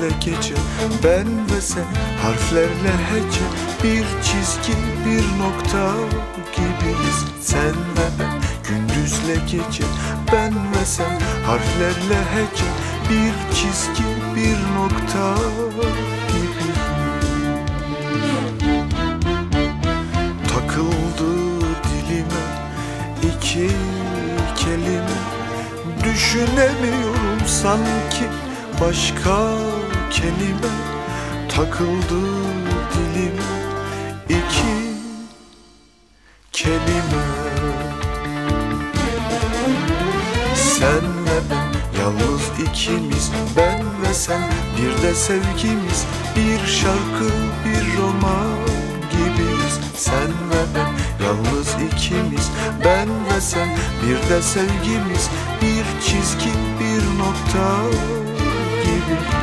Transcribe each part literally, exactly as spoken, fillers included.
gündüzle gece, ben ve sen harflerle hece, bir çizgi bir nokta gibiyiz. Sen ve ben gündüzle gece, ben ve sen harflerle hece, bir çizgi bir nokta gibiyiz. Takıldı dilime iki kelime, düşünemiyorum sanki başka kelime. Takıldı dilime iki kelime. Sen ve ben yalnız ikimiz, ben ve sen bir de sevgimiz, bir şarkı bir roman gibiyiz. Sen ve ben yalnız ikimiz, ben ve sen bir de sevgimiz, bir çizgi bir nokta gibiyiz.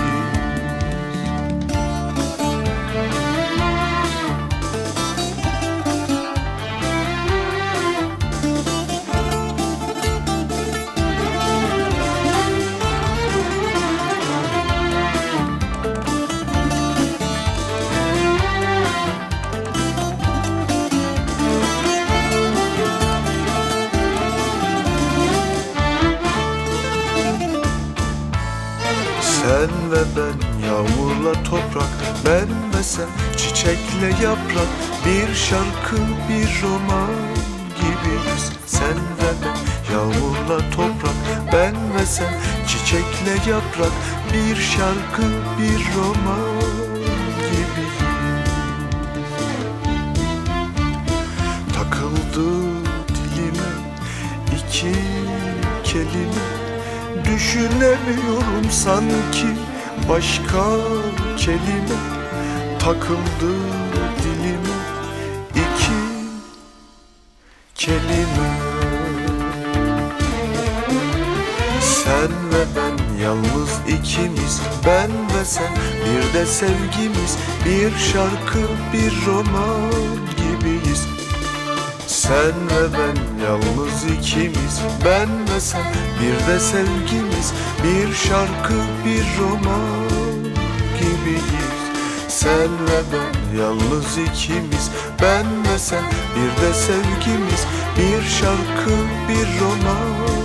Sen ve ben yağmurla toprak, ben ve sen çiçekle yaprak, bir şarkı bir roman gibiyiz. Sen ve ben yağmurla toprak, ben ve sen çiçekle yaprak, bir şarkı bir roman gibiyiz. Takıldı dilime iki kelime, düşünemiyorum sanki başka kelime. Takıldı dilime iki kelime. Sen ve ben yalnız ikimiz, ben ve sen bir de sevgimiz, bir şarkı bir roman gibiyiz. Sen ve ben yalnız ikimiz, ben ve sen bir de sevgimiz, bir şarkı bir roman gibiyiz. Sen ve ben yalnız ikimiz, ben ve sen bir de sevgimiz, bir şarkı bir roman